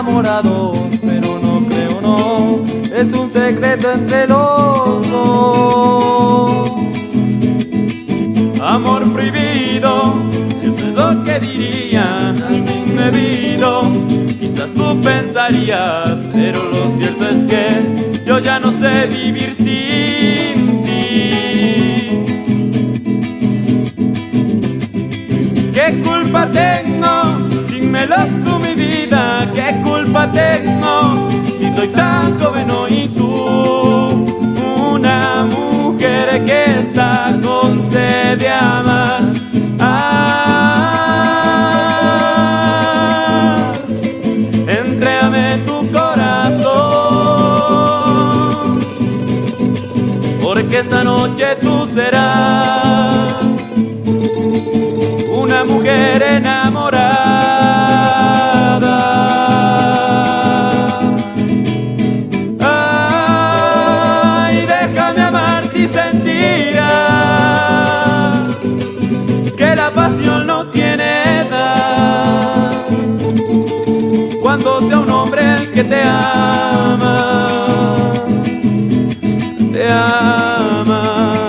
enamorados, pero no creo, no, es un secreto entre los dos. Amor prohibido, eso es lo que diría algo indebido. Quizás tú pensarías, pero lo cierto es que yo ya no sé vivir sin ti. ¿Qué culpa tengo? Dímelo tú, mi vida. ¿Qué culpa tengo si soy tan joven hoy y tú una mujer que está con sed de amar? Entrégame tu corazón, porque esta noche tú serás una mujer enamorada. Ay, déjame amarte y sentir que la pasión no tiene edad. Cuando sea un hombre el que te ama, te ama.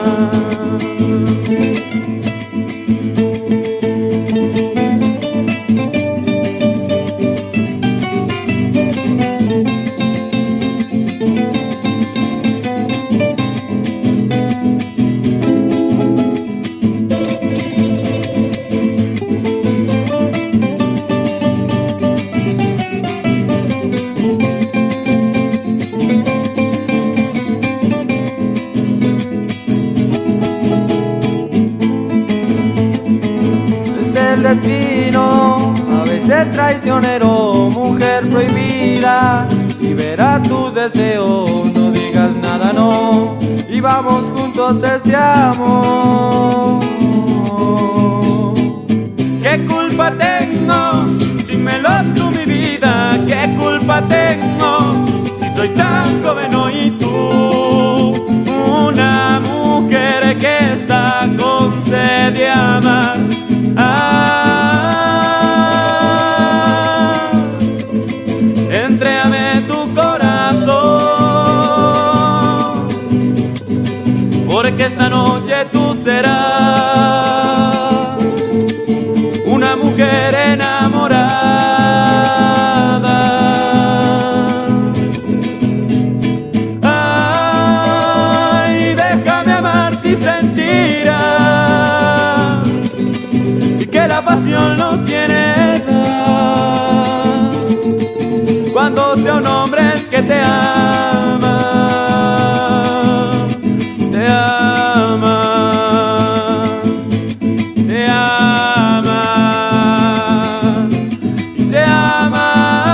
El destino, a veces traicionero, mujer prohibida, libera tus deseos, no digas nada, no, y vamos juntos a este amor. ¿Qué culpa tengo? Dímelo tú, mi vida. ¿Qué culpa tengo si soy tan joven hoy y tú una mujer que está con sed de amar? Entrégame tu corazón, porque esta noche tú serás una mujer enamorada. Ay, déjame amarte y sentir que la pasión no tiene edad. Cuando sea un hombre el que te ama, te ama, te ama, te ama.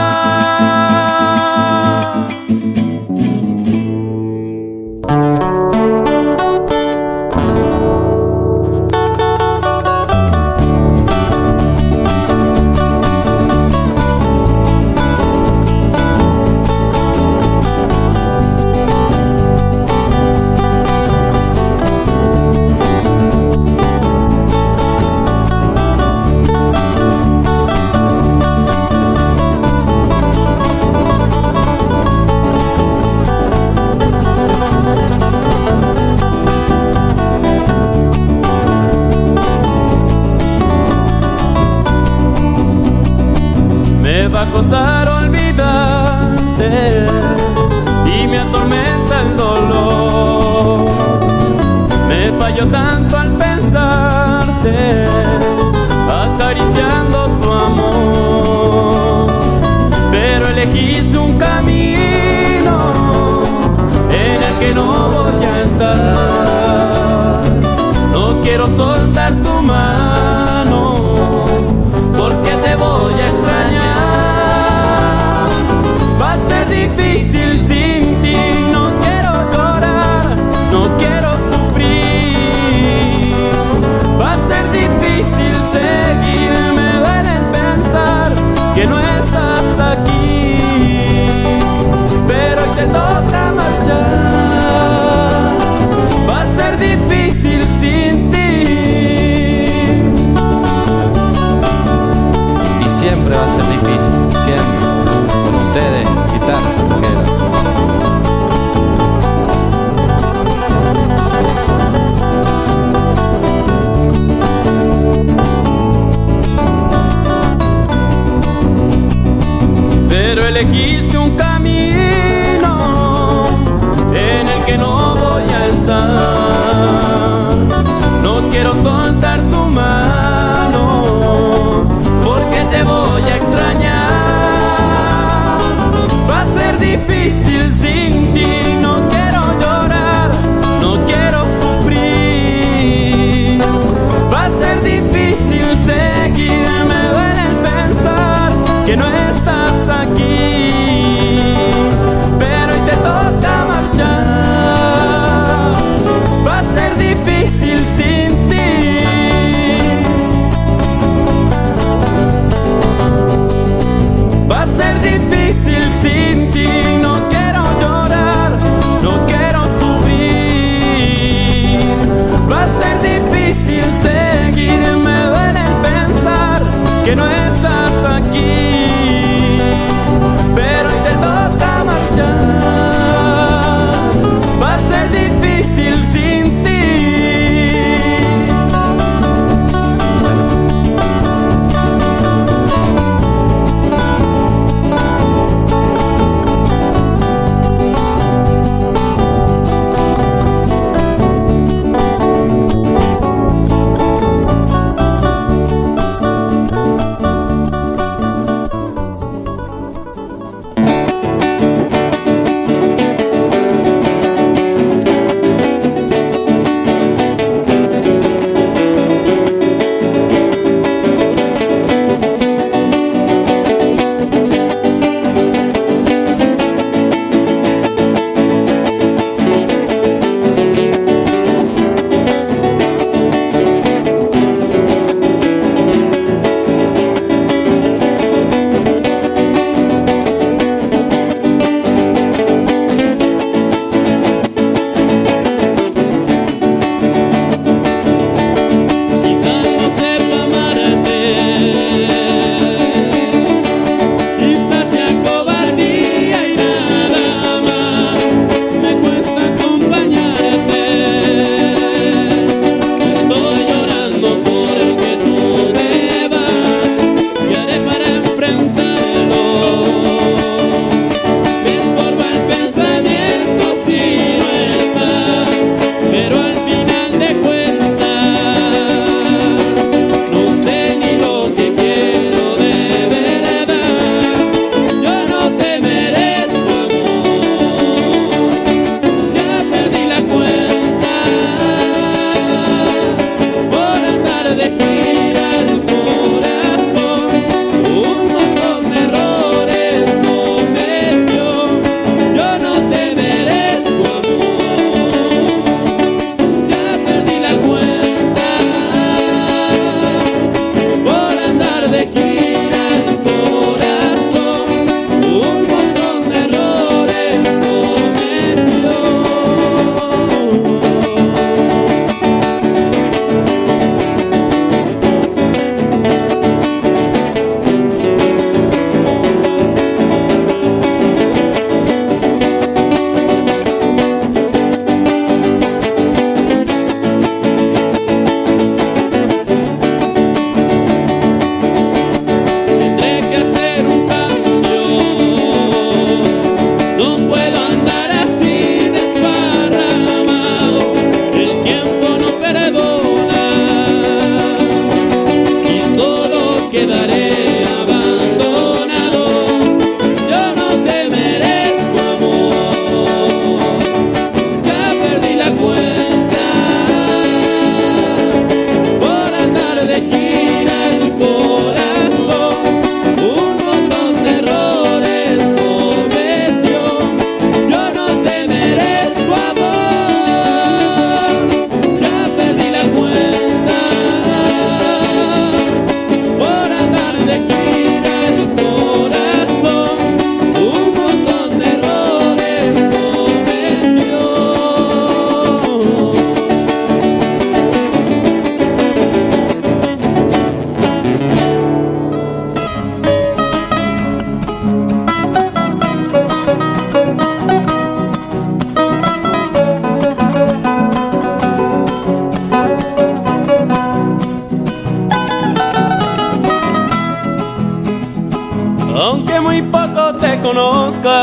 Me va a costar olvidarte y me atormenta el dolor. Me falló tanto al pensarte, acariciando tu amor, pero elegiste un camino en el que no voy a estar. No quiero soltar tu mano, porque te voy a extrañar. Va a ser difícil sin ti, no quiero llorar, no quiero sufrir. Va a ser difícil seguir, me duele pensar que no estás aquí, pero hoy te toca marchar. Va a ser difícil sin ti. elegiste un camino en el que no voy a estar. No quiero soltar tu mano porque te voy a extrañar. Va a ser difícil sin ti, no quiero llorar, no quiero sufrir. Va a ser difícil seguir, me duele pensar que no estás aquí, pero hoy te toca marchar. Va a ser difícil sin ti. conozca.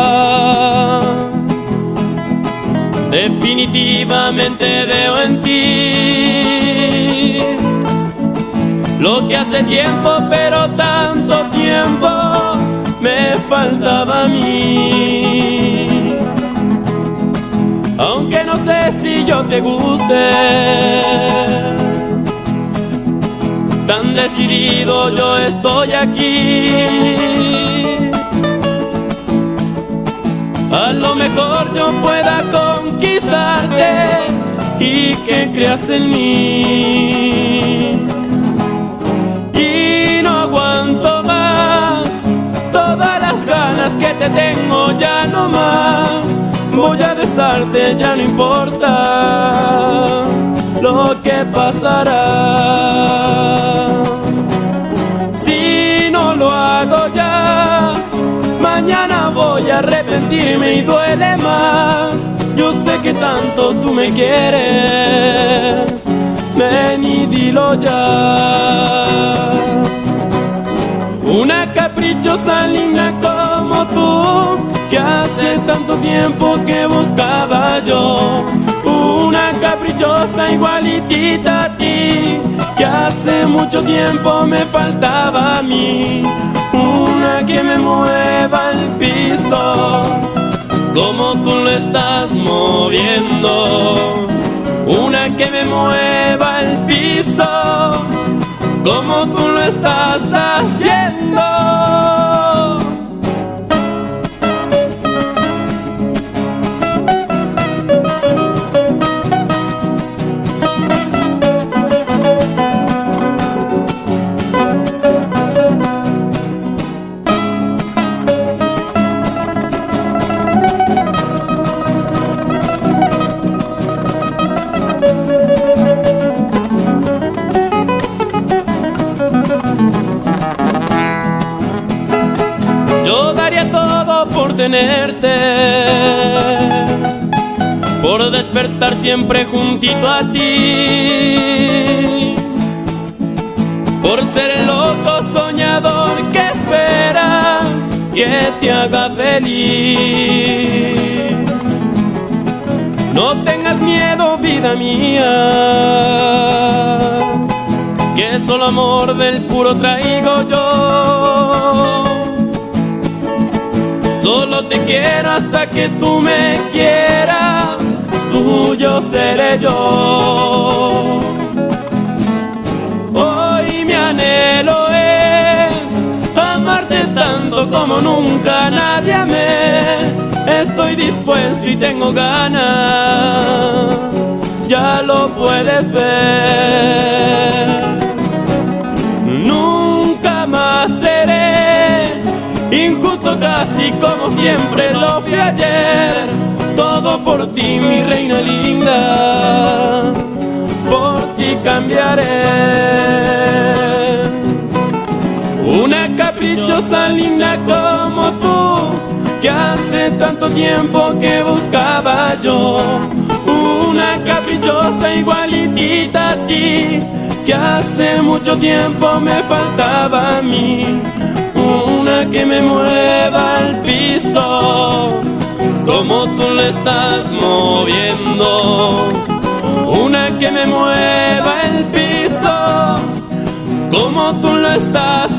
Definitivamente veo en ti lo que hace tiempo, pero tanto tiempo me faltaba a mí. Aunque no sé si yo te guste, tan decidido yo estoy aquí. A lo mejor yo pueda conquistarte y que creas en mí. Y no aguanto más todas las ganas que te tengo, ya no más. Voy a besarte, ya no importa lo que pasará. Si no lo hago ya, mañana voy a arrepentirme y duele más. Yo sé que tanto tú me quieres, ven y dilo ya. Una caprichosa linda como tú, que hace tanto tiempo que buscaba yo. Una caprichosa igualitita a ti, que hace mucho tiempo me faltaba a mí. Una que me mueva el piso como tú lo estás moviendo. Una que me mueva el piso como tú lo estás haciendo. Yo daría todo por tenerte, por despertar siempre juntito a ti, por ser el loco soñador que esperas que te haga feliz. No tengas miedo, vida mía, que solo amor del puro traigo yo. Solo te quiero hasta que tú me quieras, tuyo seré yo. Hoy mi anhelo es amarte tanto como nunca nadie amé. Estoy dispuesto y tengo ganas, ya lo puedes ver. Nunca más seré injusto, casi como siempre lo fui ayer. Todo por ti, mi reina linda, por ti cambiaré. Una caprichosa linda como tú, que hace tanto tiempo que buscaba yo. Una caprichosa igualitita a ti, que hace mucho tiempo me faltaba a mí. Una que me mueva el piso como tú lo estás moviendo. Una que me mueva el piso como tú lo estás